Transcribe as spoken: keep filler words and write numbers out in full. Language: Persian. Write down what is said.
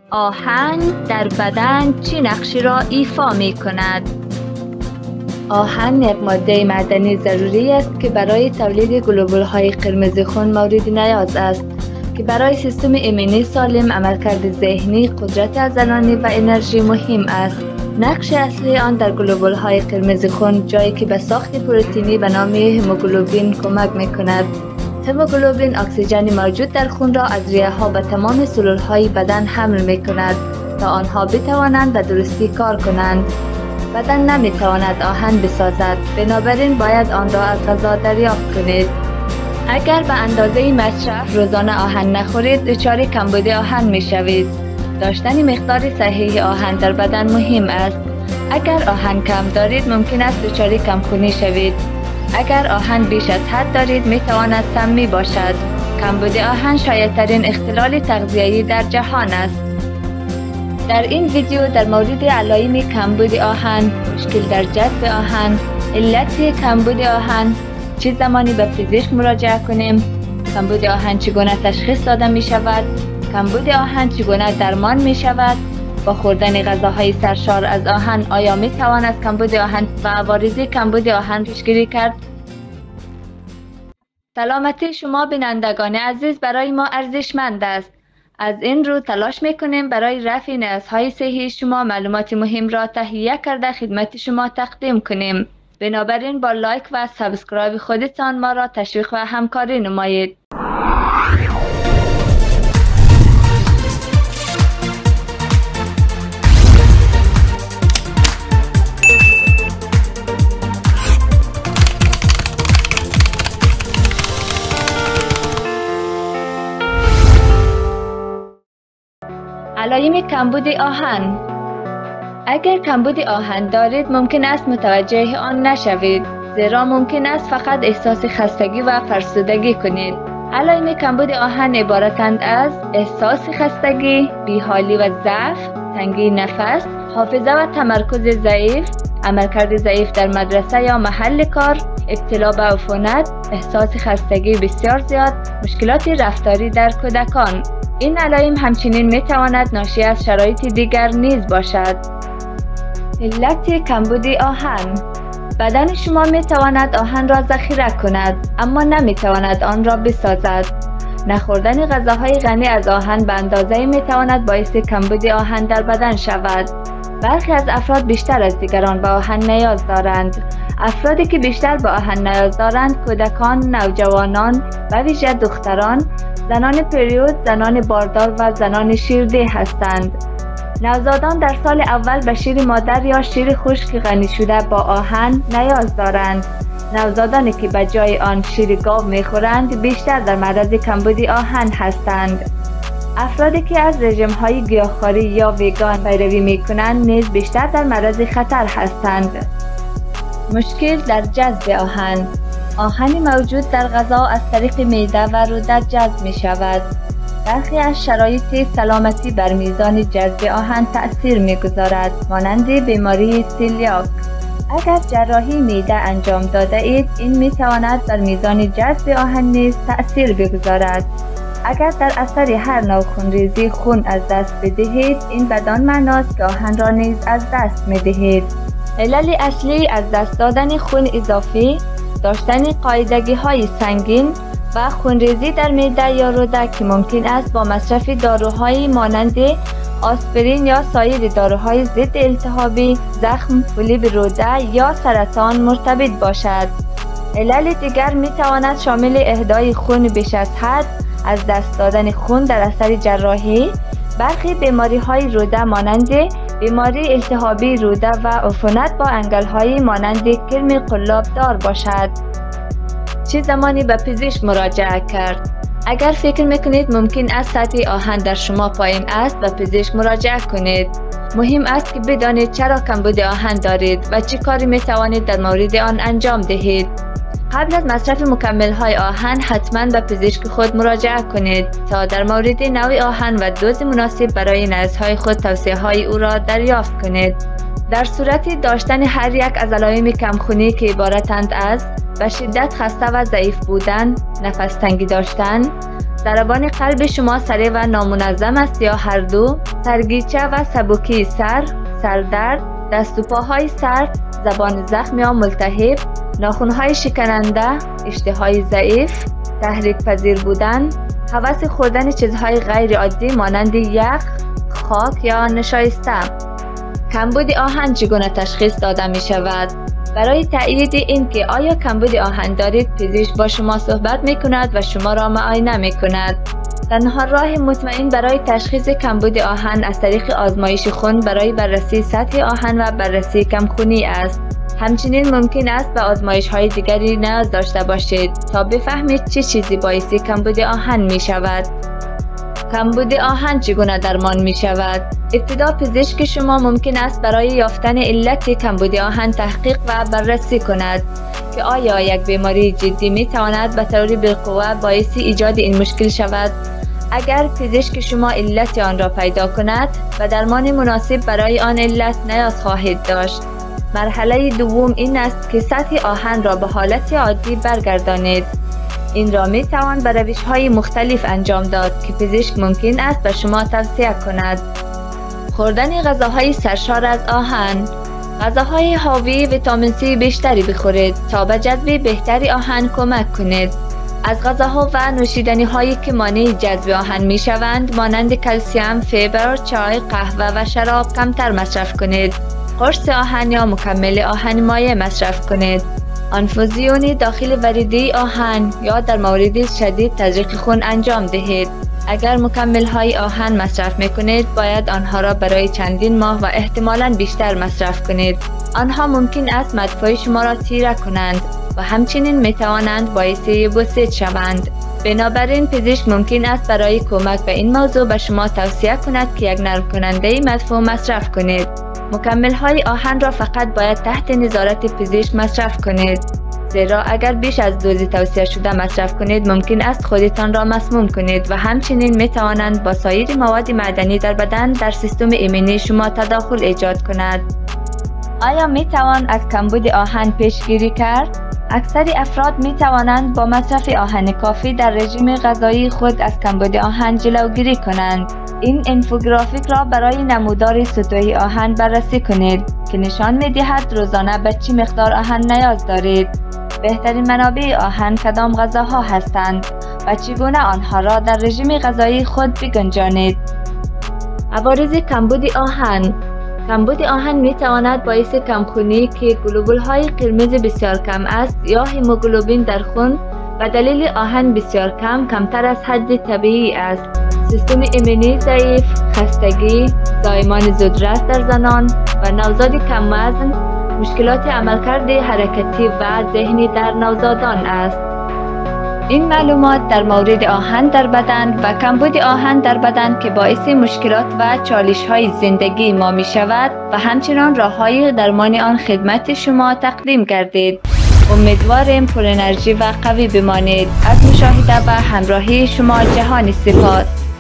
آهن در بدن چه نقشی را ایفا می کند؟ آهن یک ماده معدنی ضروری است که برای تولید گلوبول های قرمز خون مورد نیاز است که برای سیستم ایمنی سالم، عملکرد ذهنی، قدرت عضلانی و انرژی مهم است. نقش اصلی آن در گلوبول های قرمز خون جایی که به ساخت پروتئینی به نام هموگلوبین کمک می کند. هموگلوبین اکسیژن موجود در خون را از ریه ها به تمام سلول های بدن حمل می کند تا آنها بتوانند به درستی کار کنند. بدن نمی تواند آهن بسازد، بنابراین باید آن را از غذا دریافت کنید. اگر به اندازه مصرف روزانه آهن نخورید، دچار کمبود آهن می شوید. داشتن مقدار صحیح آهن در بدن مهم است. اگر آهن کم دارید ممکن است دچار کمخونی شوید. اگر آهن بیش از حد دارید می تواند سمی باشد. کمبود آهن شایع‌ترین اختلال تغذیه‌ای در جهان است. در این ویدیو در مورد علائم کمبود آهن، مشکل در جذب آهن، علت کمبود آهن، چه زمانی به پزشک مراجعه کنیم، کمبود آهن چگونه تشخیص داده می شود، کمبود آهن چگونه درمان می شود، با خوردن غذاهای سرشار از آهن آیا می تواند کمبود آهن و عوارض کمبود آهن پیشگیری کرد؟ سلامتی شما بینندگان عزیز برای ما ارزشمند است. از این رو تلاش میکنیم برای رفع نیازهای صحی شما معلومات مهم را تهیه کرده خدمت شما تقدیم کنیم. بنابراین با لایک و سابسکرایب خودتان ما را تشویق و همکاری نمایید. علائم کمبود آهن. اگر کمبود آهن دارید ممکن است متوجه آن نشوید، زیرا ممکن است فقط احساس خستگی و فرسودگی کنید. علائم کمبود آهن عبارتند از احساس خستگی، بیحالی و ضعف، تنگی نفس، حافظه و تمرکز ضعیف، عملکرد ضعیف در مدرسه یا محل کار، ابتلا به عفونت، احساس خستگی بسیار زیاد، مشکلات رفتاری در کودکان. این علائم همچنین می تواند ناشی از شرایط دیگر نیز باشد. علت کمبود آهن. بدن شما می تواند آهن را ذخیره کند، اما نمی تواند آن را بسازد. نخوردن غذاهای غنی از آهن به اندازه می تواند باعث کمبود آهن در بدن شود. برخی از افراد بیشتر از دیگران به آهن نیاز دارند. افرادی که بیشتر به آهن نیاز دارند کودکان، نوجوانان، به ویژه دختران، زنان پریود، زنان باردار و زنان شیرده هستند. نوزادان در سال اول به شیر مادر یا شیر خشک غنی شده با آهن نیاز دارند. نوزادانی که به جای آن شیر گاو میخورند بیشتر در معرض کمبود آهن هستند. افرادی که از رژیم‌های گیاهخواری یا ویگان پیروی میکنند نیز بیشتر در معرض خطر هستند. مشکل در جذب آهن. آهن موجود در غذا از طریق معده و روده جذب می شود. برخی از شرایط سلامتی بر میزان جذب آهن تأثیر می گذارد، مانند بیماری سیلیاک. اگر جراحی معده انجام داده اید، این می تواند بر میزان جذب آهن نیز تأثیر بگذارد. اگر در اثر هر نوع خونریزی خون از دست بدهید، این بدان معناست که آهن را نیز از دست می دهید. علل اصلی از دست دادن خون اضافی، داشتن قاعدگی های سنگین و خونریزی در معده یا روده که ممکن است با مصرف داروهایی مانند آسپرین یا سایر داروهای ضد التهابی، زخم، پولیب روده یا سرطان مرتبط باشد. علل دیگر می تواند شامل اهدای خون بیش از حد، از دست دادن خون در اثر جراحی، برخی بیماری های روده مانند بیماری التهابی روده و عفونت با انگل‌های مانند کرم قلاب دار باشد. چه زمانی به پزشک مراجعه کرد؟ اگر فکر میکنید ممکن است سطح آهن در شما پایین است، به پزشک مراجعه کنید. مهم است که بدانید چرا کمبود آهن دارید و چه کاری میتوانید در مورد آن انجام دهید. قبل از مصرف مکمل‌های آهن حتما به پزشک خود مراجعه کنید تا در مورد نوع آهن و دوز مناسب برای نیازهای خود توصیه‌های او را دریافت کنید. در صورت داشتن هر یک از علائم کمخونی که عبارتند از به شدت خسته و ضعیف بودن، نفس تنگی داشتن، ضربان قلب شما سریع و نامنظم است یا هر دو، سرگیچه و سبکی سر، سردرد، دست و پاهای سرد، زبان زخم یا ملتهب، ناخن‌های شکننده، اشتهای ضعیف، تحریک پذیر بودن، هوس خوردن چیزهای غیر عادی مانند یخ، خاک یا نشایسته. کمبود آهن چگونه تشخیص داده می شود؟ برای تأیید اینکه آیا کمبود آهن دارید، پزشک با شما صحبت می کند و شما را معاینه می کند. تنها راه مطمئن برای تشخیص کمبود آهن از طریق آزمایش خون برای بررسی سطح آهن و بررسی کمخونی است. همچنین ممکن است به آزمایش های دیگری نیاز داشته باشید تا بفهمید چه چیزی باعث کمبود آهن می شود. کمبود آهن چگونه درمان می شود؟ ابتدا پزشک شما ممکن است برای یافتن علت کمبود آهن تحقیق و بررسی کند که آیا یک بیماری جدی می تواند به طور بالقوه باعث ایجاد این مشکل شود. اگر پزشک شما علت آن را پیدا کند و درمان مناسب برای آن علت نیاز خواهید داشت. مرحله دوم این است که سطح آهن را به حالت عادی برگردانید. این را می توان به روش های مختلف انجام داد که پزشک ممکن است به شما توصیه کند. خوردن غذاهای سرشار از آهن. غذاهای حاوی ویتامین سی بیشتری بخورید تا به جذب بهتری آهن کمک کنید. از غذاها و نوشیدنی هایی که مانع جذب آهن می شوند مانند کلسیم، فیبر، چای، قهوه و شراب کمتر مصرف کنید. قرص آهن یا مکمل آهن مایع مصرف کنید. آنفوزیون داخل وریدی آهن یا در موارد شدید تزریق خون انجام دهید. اگر مکمل های آهن مصرف می کنید باید آنها را برای چندین ماه و احتمالاً بیشتر مصرف کنید. آنها ممکن است مدفوع شما را تیره کنند و همچنین می توانند باعث بوسید شوند. بنابراین پزشک ممکن است برای کمک به این موضوع به شما توصیه کند که یک نرم کننده مدفوع مصرف کنید. مکمل های آهن را فقط باید تحت نظارت پزشک مصرف کنید، زیرا اگر بیش از دوز توصیه شده مصرف کنید ممکن است خودتان را مسموم کنید و همچنین می توانند با سایر مواد معدنی در بدن در سیستم ایمنی شما تداخل ایجاد کند. آیا می توان از کمبود آهن پیشگیری کرد؟ اکثر افراد می توانند با مصرف آهن کافی در رژیم غذایی خود از کمبود آهن جلوگیری کنند. این انفوگرافیک را برای نمودار سطوح آهن بررسی کنید که نشان می دهد روزانه به چه مقدار آهن نیاز دارید، بهترین منابع آهن کدام غذاها هستند و چگونه آنها را در رژیم غذایی خود بگنجانید. عوارض کمبود آهن. کمبود آهن می تواند باعث کمخونی که گلوبول های قرمز بسیار کم است یا هموگلوبین در خون و دلیل آهن بسیار کم کمتر از حد طبیعی است. سیستم ایمنی ضعیف، خستگی، زایمان زودرس در زنان و نوزاد کم وزن، مشکلات عملکرد حرکتی و ذهنی در نوزادان است. این معلومات در مورد آهن در بدن و کمبود آهن در بدن که باعث مشکلات و چالش های زندگی ما می شود و همچنان راه های درمان آن خدمت شما تقدیم گردید. امیدواریم پر انرژی و قوی بمانید. از مشاهده و همراهی شما جهان سپاس.